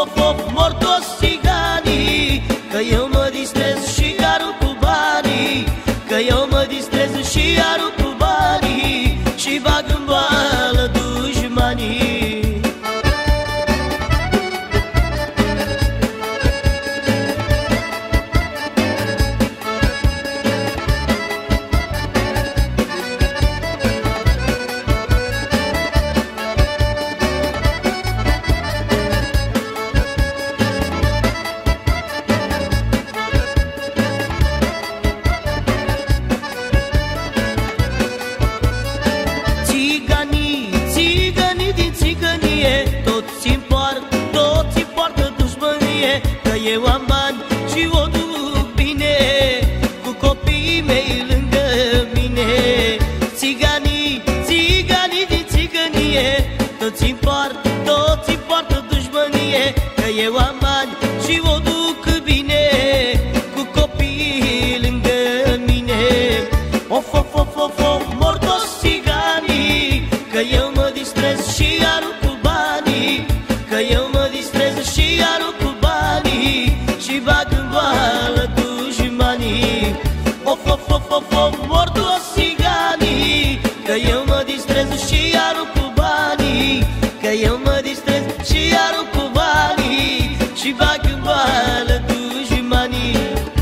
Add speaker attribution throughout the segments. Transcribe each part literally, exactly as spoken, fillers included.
Speaker 1: of, of, mor toți țiganii, că eu mă distrez și arunc cu banii, că eu mă distrez și arunc cu banii și bag în boală dușmanii.
Speaker 2: Eu am bani și o duc bine, cu copiii mei lângă mine. Țiganii, țiganii din țigănie, toți-mi poartă, toți-mi poartă dușmănie, că eu am bani și o duc bine, cu copiii lângă mine. Of, of, of, of, of, mor toți țiganii, că eu mă distrez și arunc cu banii, că eu mă distrez și arunc cu banii și bag în boală dușmanii. Of, of, of, of, of, mor toți țiganii, că eu mă distrez și arunc cu banii, că eu mă distrez și arunc cu banii și bag în boală dușmanii.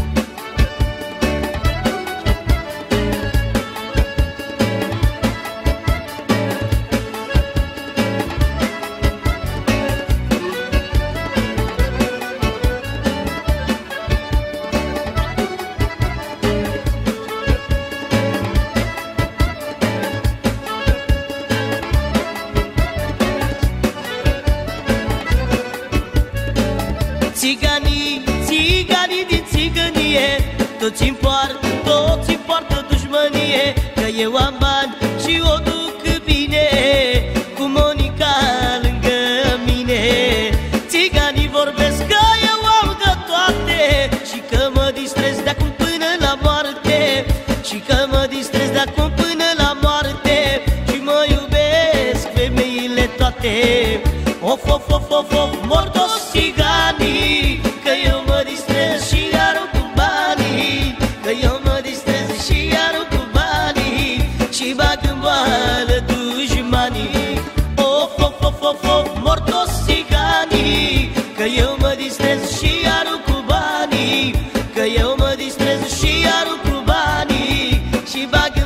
Speaker 2: Țiganii, țiganii din țigănie, toți-mi poartă, toți-mi poartă dușmănie, că eu am bani și o duc bine, cu Monica lângă mine. Țiganii vorbesc că eu am de toate și că mă distrez de acum până la moarte, și că mă distrez de acum până la moarte și mă iubesc femeile toate. Of, of, of, of, of, mor toți țiganii, că eu mă distrez și arunc cu banii, că eu mă distrez și arunc cu banii și bag în boală dușmanii. Of, of, of, of, of, mor toți țiganii, că eu mă distrez și arunc cu banii, că eu mă distrez și arunc cu banii și bag